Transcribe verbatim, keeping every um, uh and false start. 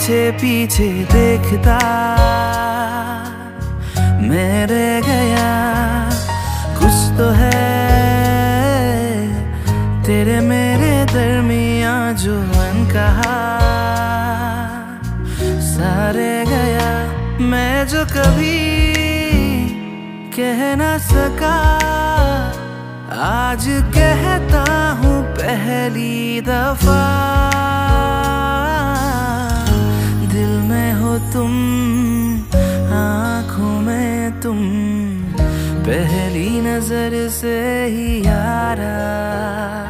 पीछे पीछे देखता मैं रह गया। कुछ तो है तेरे मेरे दरमियां जो अनकहा सा रह गया। मैं जो कभी कह ना सका आज कहता हूँ पहली दफा। दिल में हो तुम, आँखों में तुम, पहली नजर से ही यारा।